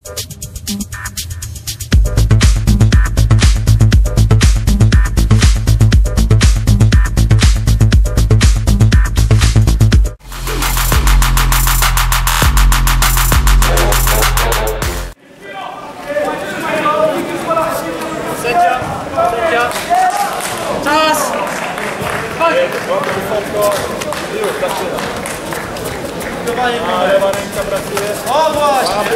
Czas! Lewa ręka pracuje. O właśnie!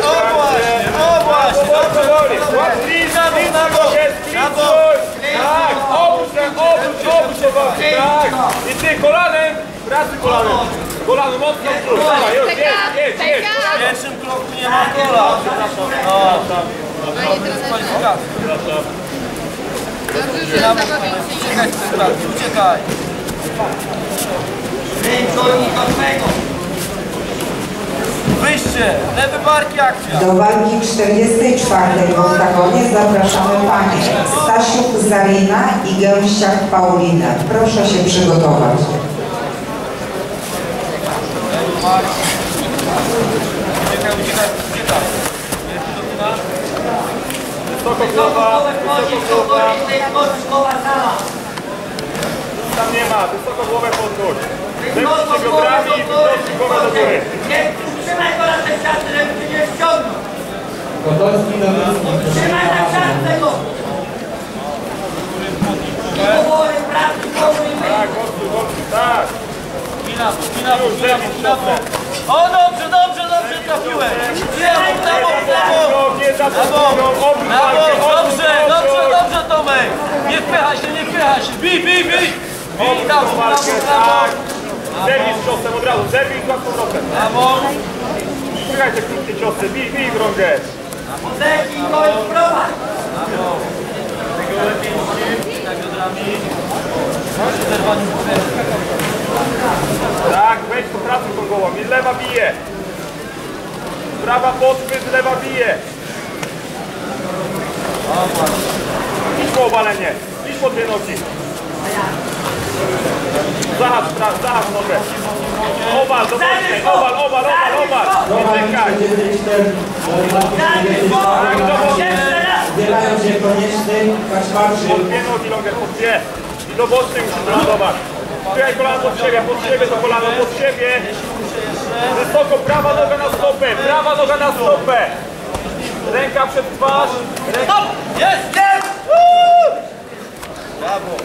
Tak, obróć się właśnie, tak. I ty kolanem, pracuj kolanem. Kolano mocno wzdłuż. Już, jedź. W pierwszym kroku nie ma kola. Uciekaj. Wyjście, lewy barki akcja. Do walki 44 w oktagonie zapraszamy panie Stasiuk Zarina i Gęściak Paulina. Proszę się przygotować. Uciekaj. Wysoko głowa. Tam nie ma, wysoko głowę podnóż. Zepnijcie biodrami i wydrożcie głowę do góry. Trzymaj go na tej siatce, żeby się nie ściągnął. Trzymaj na siatce go. Powoli, pracy, powoli. Tak, tak. Spina. O, dobrze trafiłem. Nie za to, Dobrze, Tomek. Nie wpychaj się. Bij. Brawo. Zerwij z ciosem od razu, zerwij z łatwą nogę. Brawo. Wpychajcie krótkie ciosy, bij w rągę. Podejmij go i prowadź. Tego lepiej niż tak biodrami. Tak, wejdź po pracy tą głową i lewa bije. Prawa podchwyt, lewa bije. Idź po obalenie, idź po dwie nogi. Zahacz nogę. Owal, do bocznej, owal. Nie czekaj. Zbierają się konieczny Kaczmarczyk. Pod dwie nogi, Longer, pod dwie. I do bocznej musisz lądować. Wpychaj kolano pod siebie to kolano pod siebie. Wysoko, prawa noga na stopę. Ręka przed twarz. Stop! Jest! Brawo.